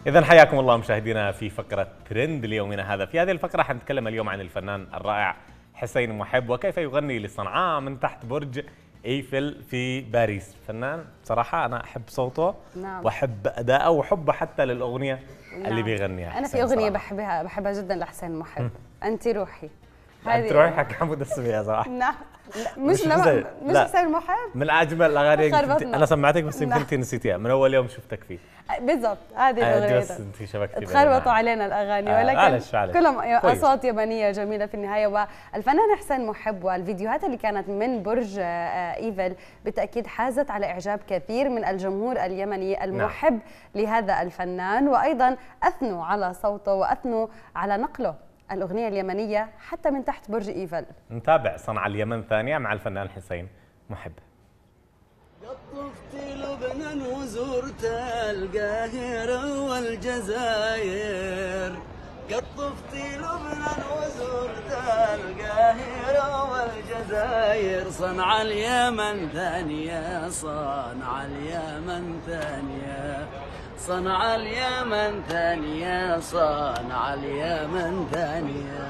إذا حياكم الله مشاهدينا في فقرة ترند ليومنا هذا. في هذه الفقرة حنتكلم اليوم عن الفنان الرائع حسين محب وكيف يغني لصنعاء من تحت برج ايفل في باريس. فنان صراحة أنا أحب صوته وأحب أداءه وحبه حتى للأغنية اللي بيغنيها. أنا في أغنية بحبها جدا لحسين محب، أنت روحي. أنت روحي حق حمود السبيع صراحة. نعم مش حسين محب من أجمل الأغاني. أنا سمعتك بس يمكن أنت نسيتيها من أول يوم شفتك فيه. بالضبط هذه الأغنية. بس أنت شبكتي تخربطوا علينا الأغاني ولكن كلهم أصوات يابانية جميلة في النهاية. والفنان حسين محب والفيديوهات اللي كانت من برج إيفل بالتأكيد حازت على إعجاب كثير من الجمهور اليمني المحب لهذا الفنان، وأيضا أثنوا على صوته وأثنوا على نقله الأغنية اليمنية حتى من تحت برج إيفل. نتابع صنعاء اليمن ثانية مع الفنان حسين محب. قطفت لبنان وزرت القاهرة والجزائر، قطفت لبنان وزرت القاهرة والجزائر، صنع اليمن ثانية، صنع اليمن ثانية، صنع اليمن ثانية، صنع اليمن ثانية،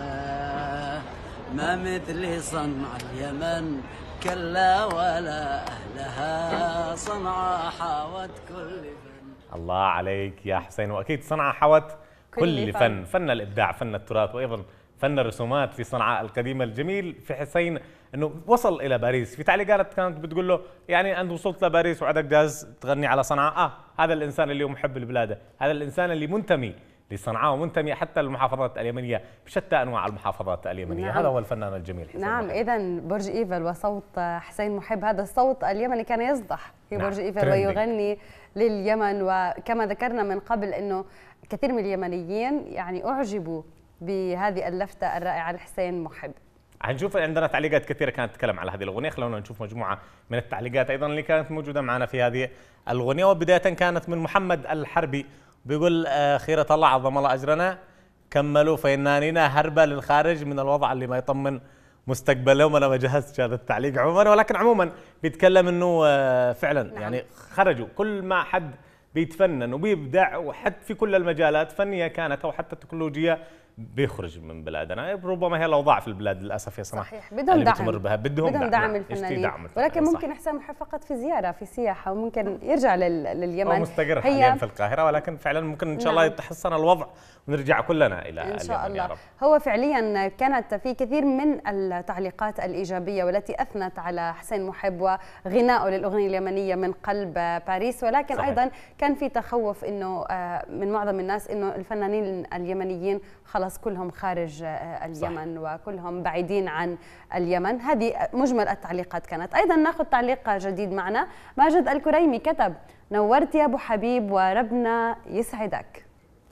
ما مثل صنع اليمن كلا ولا أهلها، صنعاء حاوت كل فن. الله عليك يا حسين، وأكيد صنعاء حاوت كل فن، فن الإبداع، فن التراث، وأيضا فن الرسومات في صنعاء القديمة. الجميل في حسين أنه وصل إلى باريس. في تعليقات كانت بتقول له يعني أنت وصلت لباريس وعندك جاز تغني على صنعاء. هذا الإنسان اللي هو محب لبلاده، هذا الإنسان اللي منتمي لصنعاء ومنتمي حتى للمحافظات اليمنية بشتى أنواع المحافظات اليمنية. نعم. هذا هو الفنان الجميل حسين. نعم. إذا برج إيفل وصوت حسين محب، هذا الصوت اليمني كان يصدح في برج إيفل ويغني لليمن. وكما ذكرنا من قبل أنه كثير من اليمنيين يعني أعجبوا بهذه اللفتة الرائعة لحسين محب. هنشوف عندنا تعليقات كثيرة كانت تتكلم على هذه الأغنية. خلونا نشوف مجموعة من التعليقات أيضا اللي كانت موجودة معنا في هذه الأغنية. وبداية كانت من محمد الحربي بيقول خيرة الله عظم الله أجرنا، كملوا فإنانينا هربة للخارج من الوضع اللي ما يطمن مستقبلهم. أنا ما جهزتش هذا التعليق عموما، ولكن عموما بيتكلم إنه فعلا نعم. يعني خرجوا كل ما حد بيتفنن وبيبدع وحتى في كل المجالات فنية كانت أو حتى تكنولوجية بيخرج من بلادنا. ربما هي الأوضاع في البلاد للأسف يا سماح صحيح بدهم دعم، بدهم دعم الفنانين، ولكن ممكن حسين محب فقط في زيارة في سياحة وممكن يرجع لليمن. هو مستقر حاليا في القاهرة، ولكن فعلا ممكن إن شاء الله يتحسن الوضع ونرجع كلنا إلى إن شاء الله. يا رب. هو فعليا كانت في كثير من التعليقات الإيجابية والتي أثنت على حسين محب وغنائه للأغنية اليمنية من قلب باريس، ولكن صحيح. أيضا كان في تخوف إنه من معظم الناس إنه الفنانين اليمنيين خلاص كلهم خارج اليمن صح. وكلهم بعيدين عن اليمن. هذه مجمل التعليقات كانت. أيضا ناخذ تعليق جديد معنا. ماجد الكريمي كتب نورت يا أبو حبيب وربنا يسعدك.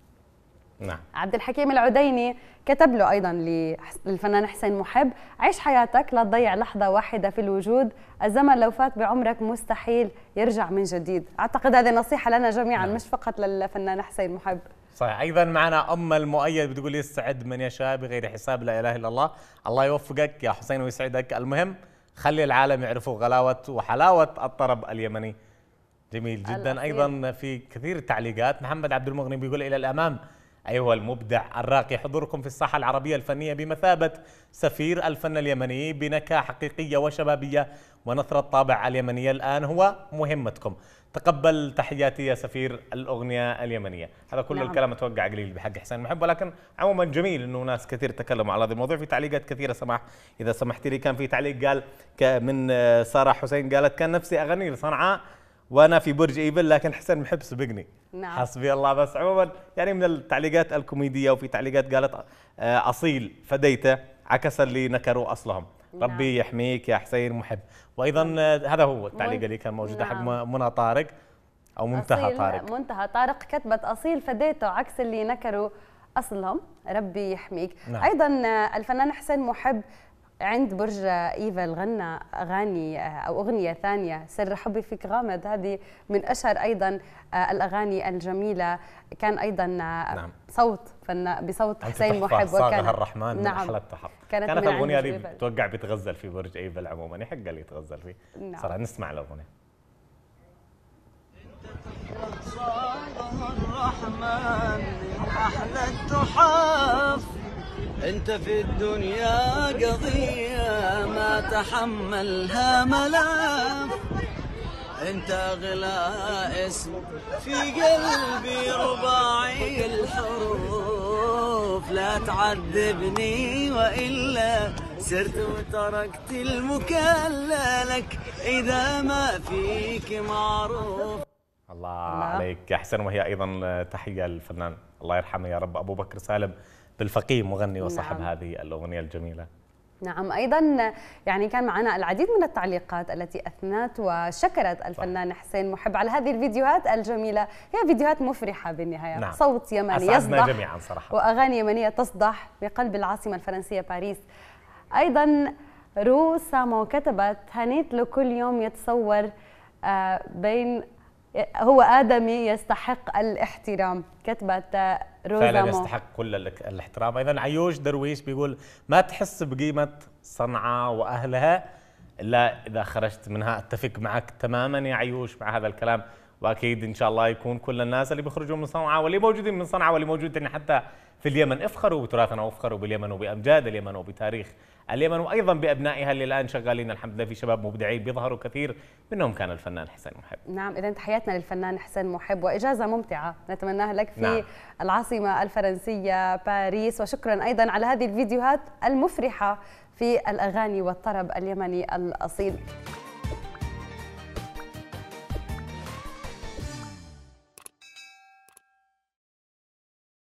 نعم. عبد الحكيم العديني كتب له أيضا للفنان حسين محب عيش حياتك لا تضيع لحظة واحدة في الوجود، الزمن لو فات بعمرك مستحيل يرجع من جديد. أعتقد هذه نصيحة لنا جميعا نعم. مش فقط للفنان حسين محب. صحيح. ايضا معنا المؤيد بتقول يسعد من يشاء بغير حساب لا اله الا الله. الله يوفقك يا حسين ويسعدك. المهم خلي العالم يعرفوا غلاوه وحلاوه الطرب اليمني. جميل جدا. الأصيل. ايضا في كثير تعليقات. محمد عبد المغني بيقول الى الامام ايها المبدع الراقي، حضوركم في الساحه العربيه الفنيه بمثابه سفير الفن اليمني بنكهه حقيقيه وشبابيه ونثر الطابع اليمنيه الان هو مهمتكم. تقبل تحياتي يا سفير الأغنية اليمنية. هذا كل نعم. الكلام اتوقع قليل بحق حسين محب، ولكن عموما جميل انه ناس كثير تكلموا على هذا الموضوع. في تعليقات كثيره سماح اذا سمحتي لي. كان في تعليق قال من ساره حسين قالت كان نفسي اغني لصنعاء وانا في برج ايفل لكن حسين محب سبقني. نعم. حسبي الله. بس عموما يعني من التعليقات الكوميديه. وفي تعليقات قالت اصيل فديته عكس اللي نكروا اصلهم. ربي يحميك يا حسين محب. وايضا هذا هو التعليق اللي كان موجود حق منى طارق او منتهى طارق. منتهى طارق كتبت اصيل فديته عكس اللي نكروا اصلهم ربي يحميك. نعم. ايضا الفنان حسين محب عند برج ايفل غنى اغاني او اغنيه ثانيه سر حبي فيك غامض. هذه من اشهر ايضا الاغاني الجميله. كان ايضا نعم. بصوت حسين محب وكان الرحمن من نعم. احلى التحف. كانت الاغنيه هذه بتوقع بتغزل في برج ايفل عموما، يحق لي يتغزل فيه. نعم. صراحه نسمع الاغنيه. الرحمن أحلى التحف. أنت في الدنيا قضية ما تحملها ملاف، أنت أغلى اسم في قلبي رباعي الحروف. لا تعذبني وإلا سرت وتركت المكللك إذا ما فيك معروف. الله عليك يا حسين. وهي أيضا تحية للفنان الله يرحمه يا رب أبو بكر سالم بالفقيه مغني وصاحب هذه الأغنية الجميلة. نعم، أيضا يعني كان معنا العديد من التعليقات التي أثنت وشكرت الفنان حسين محب على هذه الفيديوهات الجميلة. هي فيديوهات مفرحة بالنهاية. نعم. صوت يمني يصدح جميعا صراحة، وأغاني يمنية تصدح بقلب العاصمة الفرنسية باريس. أيضا رو سامو كتبت: هنيت له كل يوم يتصور بين هو آدمي يستحق الاحترام. كتبت روزا فعلا يستحق كل الاحترام. أيضا عيوش درويش بيقول: ما تحس بقيمة صنعاء وأهلها إلا إذا خرجت منها. أتفق معك تماما يا عيوش مع هذا الكلام، وأكيد إن شاء الله يكون كل الناس اللي بيخرجوا من صنعاء واللي موجودين من صنعاء واللي موجودين حتى في اليمن افخروا بتراثنا وافخروا باليمن وبأمجاد اليمن وبتاريخ اليمن، وأيضا بأبنائها اللي الآن شغالين الحمد لله. في شباب مبدعين بيظهروا كثير منهم كان الفنان حسين محب. نعم، إذا تحياتنا للفنان حسين محب وإجازة ممتعة نتمناها لك في العاصمة الفرنسية باريس. وشكرا أيضا على هذه الفيديوهات المفرحة في الأغاني والطرب اليمني الأصيل.